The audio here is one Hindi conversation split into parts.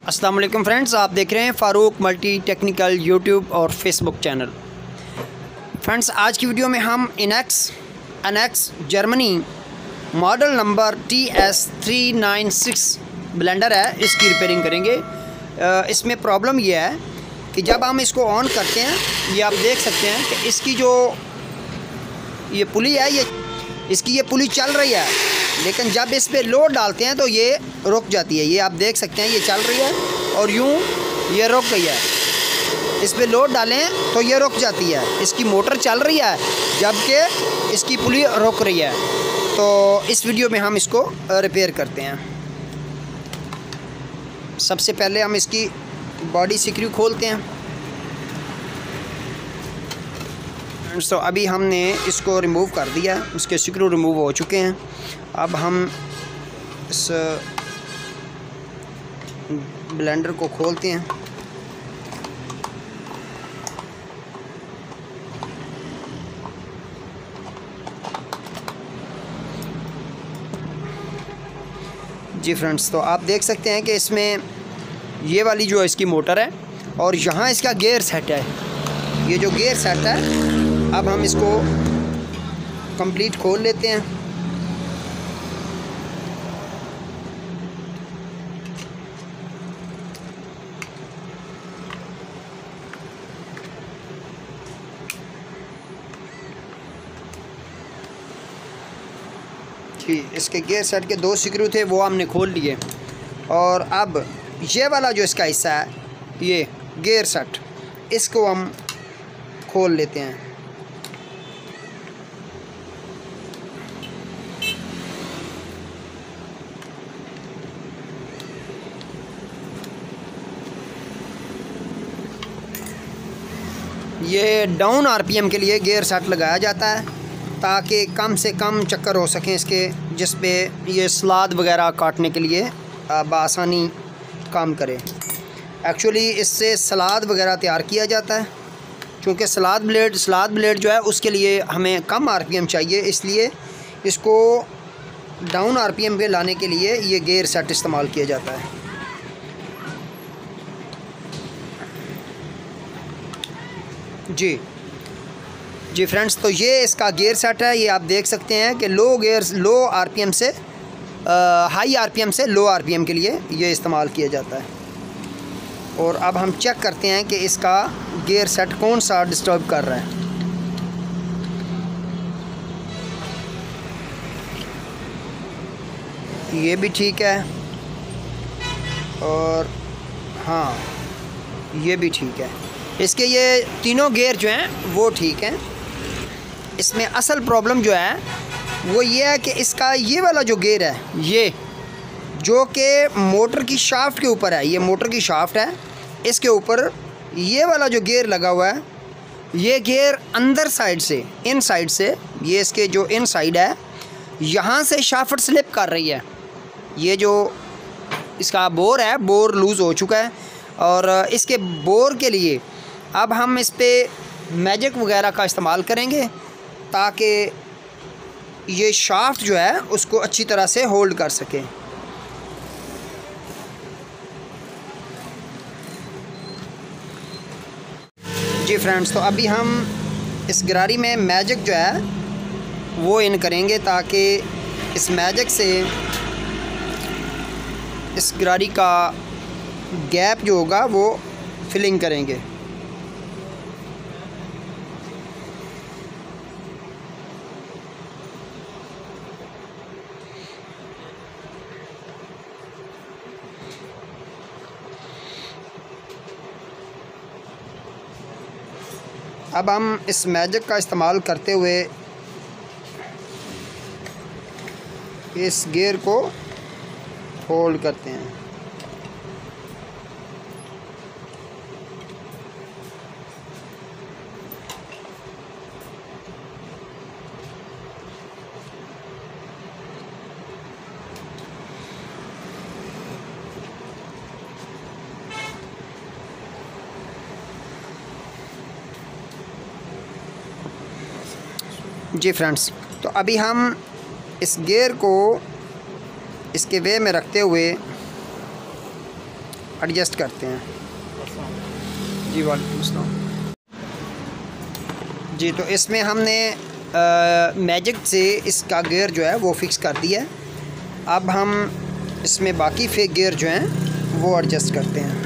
अस्सलाम वालेकुम फ्रेंड्स, आप देख रहे हैं फ़ारूक मल्टी टेक्निकल यूट्यूब और फेसबुक चैनल। फ्रेंड्स, आज की वीडियो में हम NX Germany model number TS396 blender है, इसकी रिपेयरिंग करेंगे। इसमें प्रॉब्लम यह है कि जब हम इसको ऑन करते हैं, ये आप देख सकते हैं कि इसकी जो ये पुली है, ये पुली चल रही है, लेकिन जब इस पे लोड डालते हैं तो ये रुक जाती है। ये आप देख सकते हैं, ये चल रही है और यूँ ये रुक गई है। इस पे लोड डालें तो ये रुक जाती है। इसकी मोटर चल रही है जबकि इसकी पुली रुक रही है। तो इस वीडियो में हम इसको रिपेयर करते हैं। सबसे पहले हम इसकी बॉडी स्क्रू खोलते हैं। तो अभी हमने इसको रिमूव कर दिया, इसके स्क्रू रिमूव हो चुके हैं। अब हम इस ब्लेंडर को खोलते हैं। जी फ्रेंड्स, तो आप देख सकते हैं कि इसमें ये वाली जो इसकी मोटर है और यहाँ इसका गियर सेट है। ये जो गियर सेट है, अब हम इसको कंप्लीट खोल लेते हैं। जी, इसके गियर सेट के 2 स्क्रू थे, वो हमने खोल लिए। और अब ये वाला जो इसका हिस्सा है, ये गियर सेट, इसको हम खोल लेते हैं। ये डाउन आरपीएम के लिए गियर सेट लगाया जाता है ताकि कम से कम चक्कर हो सकें इसके, जिस पे ये सलाद वगैरह काटने के लिए बआसानी काम करे। एक्चुअली इससे सलाद वगैरह तैयार किया जाता है, क्योंकि सलाद ब्लेड जो है उसके लिए हमें कम आरपीएम चाहिए, इसलिए इसको डाउन आरपीएम पे लाने के लिए ये गियर सेट इस्तेमाल किया जाता है। जी फ्रेंड्स, तो ये इसका गियर सेट है। ये आप देख सकते हैं कि लो आरपीएम से हाई आरपीएम से लो आरपीएम के लिए ये इस्तेमाल किया जाता है। और अब हम चेक करते हैं कि इसका गियर सेट कौन सा डिस्टर्ब कर रहा है। ये भी ठीक है और हाँ, ये भी ठीक है। इसके ये तीनों गियर जो हैं वो ठीक हैं। इसमें असल प्रॉब्लम जो है वो ये है कि इसका ये वाला जो गियर है, ये जो कि मोटर की शाफ्ट के ऊपर है, ये मोटर की शाफ्ट है, इसके ऊपर ये वाला जो गियर लगा हुआ है, ये गियर अंदर साइड से, इन साइड से, ये इसके जो इन साइड है, यहाँ से शाफ्ट स्लिप कर रही है। ये जो इसका बोर है, बोर लूज़ हो चुका है। और इसके बोर के लिए अब हम इस पे मैजिक वगैरह का इस्तेमाल करेंगे ताकि ये शाफ्ट जो है उसको अच्छी तरह से होल्ड कर सके। जी फ्रेंड्स, तो अभी हम इस गरारी में मैजिक जो है वो इन करेंगे ताकि इस मैजिक से इस गरारी का गैप जो होगा वो फिलिंग करेंगे। अब हम इस मैजिक का इस्तेमाल करते हुए इस गियर को होल्ड करते हैं। जी फ्रेंड्स, तो अभी हम इस गियर को इसके वे में रखते हुए एडजस्ट करते हैं। जी वालेकुम अस्सलाम। जी तो इसमें हमने मैजिक से इसका गियर जो है वो फ़िक्स कर दिया है। अब हम इसमें बाकी फेक गियर जो हैं वो एडजस्ट करते हैं।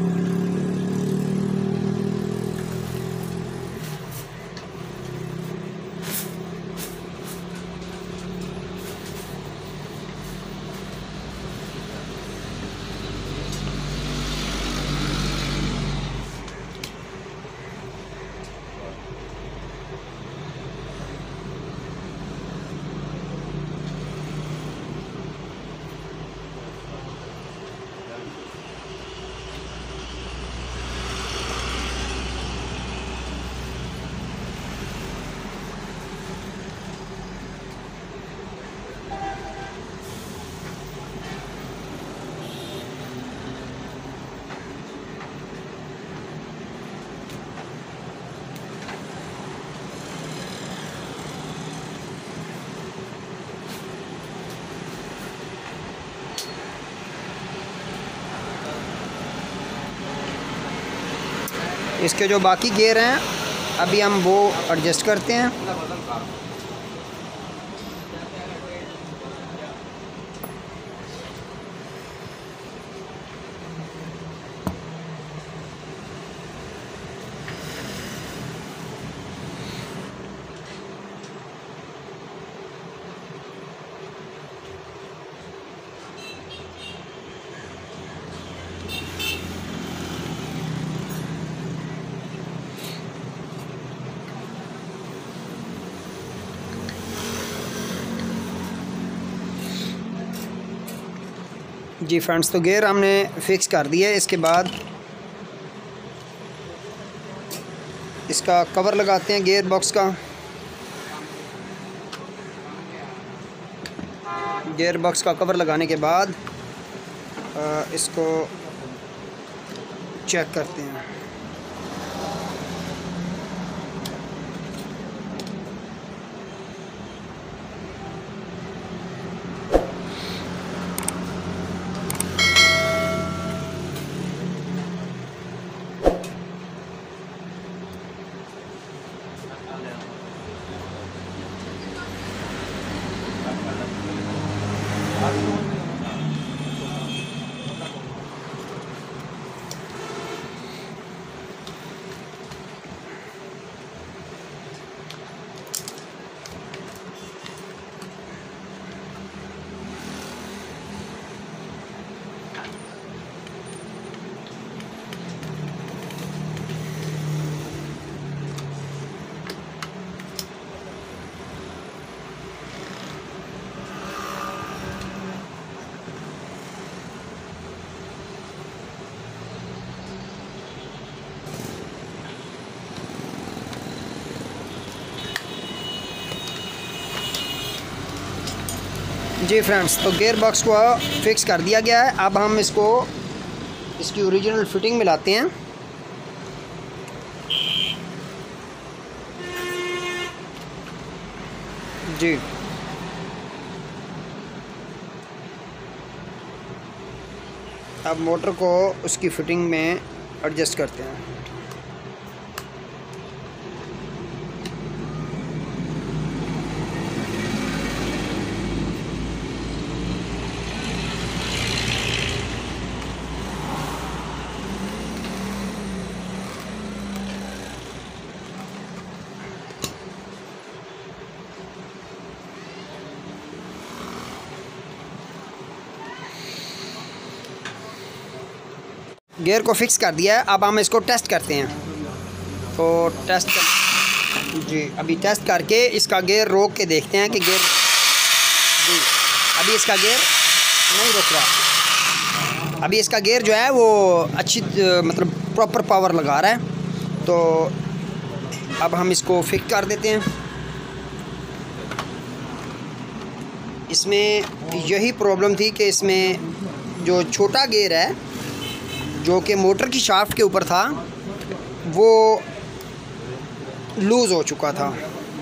इसके जो बाकी गियर हैं अभी हम वो एडजस्ट करते हैं। जी फ्रेंड्स, तो गियर हमने फ़िक्स कर दिया है। इसके बाद इसका कवर लगाते हैं गियर बॉक्स का। गियर बॉक्स का कवर लगाने के बाद इसको चेक करते हैं। जी फ्रेंड्स, तो गियर बॉक्स को फिक्स कर दिया गया है। अब हम इसको इसकी ओरिजिनल फिटिंग में लाते हैं। जी अब मोटर को उसकी फिटिंग में एडजस्ट करते हैं। गियर को फिक्स कर दिया है। अब हम इसको टेस्ट करते हैं। तो अभी टेस्ट करके इसका गियर रोक के देखते हैं कि जी अभी इसका गियर नहीं रुक रहा। अभी इसका गियर जो है वो अच्छी मतलब प्रॉपर पावर लगा रहा है। तो अब हम इसको फिक्स कर देते हैं। इसमें यही प्रॉब्लम थी कि इसमें जो छोटा गियर है जो कि मोटर की शाफ्ट के ऊपर था वो लूज़ हो चुका था।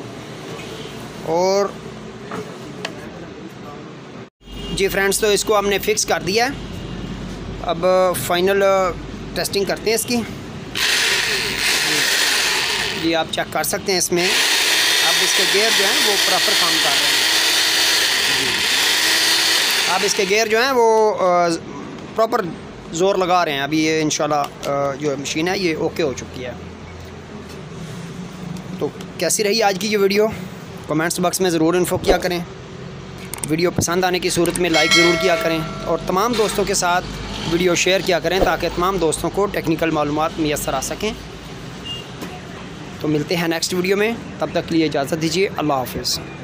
और जी फ्रेंड्स, तो इसको हमने फिक्स कर दिया है। अब फाइनल टेस्टिंग करते हैं इसकी। जी आप चेक कर सकते हैं इसमें अब इसके गियर जो हैं वो प्रॉपर काम कर रहे हैं। अब इसके गियर जो हैं वो प्रॉपर ज़ोर लगा रहे हैं। अभी ये इंशाल्लाह जो मशीन है ये ओके हो चुकी है। तो कैसी रही आज की ये वीडियो, कमेंट्स बॉक्स में ज़रूर इन्फो किया करें। वीडियो पसंद आने की सूरत में लाइक ज़रूर किया करें और तमाम दोस्तों के साथ वीडियो शेयर किया करें ताकि तमाम दोस्तों को टेक्निकल मालूमात मैसर आ सकें। तो मिलते हैं नेक्स्ट वीडियो में, तब तक के लिए इजाज़त दीजिए। अल्लाह हाफ़िज़।